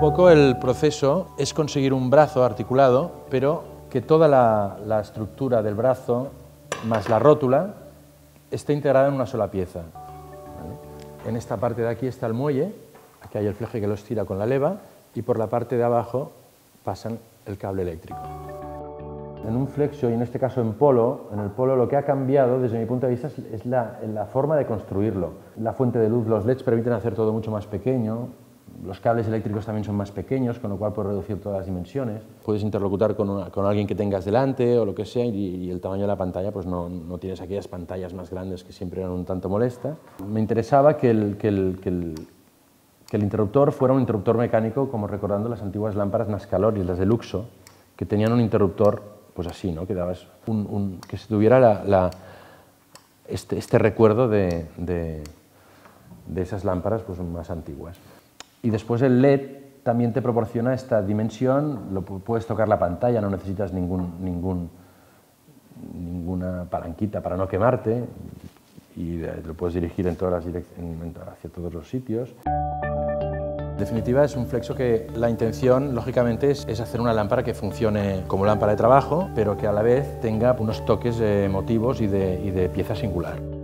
poco el proceso es conseguir un brazo articulado, pero que toda la estructura del brazo más la rótula esté integrada en una sola pieza. ¿Vale? En esta parte de aquí está el muelle, aquí hay el fleje que lo estira con la leva y por la parte de abajo pasan el cable eléctrico. En un flexo, y en este caso en el polo lo que ha cambiado desde mi punto de vista es la forma de construirlo. La fuente de luz, los LEDs permiten hacer todo mucho más pequeño, los cables eléctricos también son más pequeños, con lo cual puedes reducir todas las dimensiones. Puedes interlocutar con alguien que tengas delante o lo que sea y el tamaño de la pantalla, pues no tienes aquellas pantallas más grandes que siempre eran un tanto molestas. Me interesaba que el interruptor fuera un interruptor mecánico, como recordando las antiguas lámparas Nascaloris, las de Luxo, que tenían un interruptor pues así, ¿no? Que dabas que se tuviera este recuerdo de esas lámparas pues, más antiguas. Y después el LED también te proporciona esta dimensión, puedes tocar la pantalla, no necesitas ninguna palanquita para no quemarte y lo puedes dirigir en todas las hacia todos los sitios. En definitiva, es un flexo que la intención, lógicamente, es hacer una lámpara que funcione como lámpara de trabajo, pero que a la vez tenga unos toques emotivos y de pieza singular.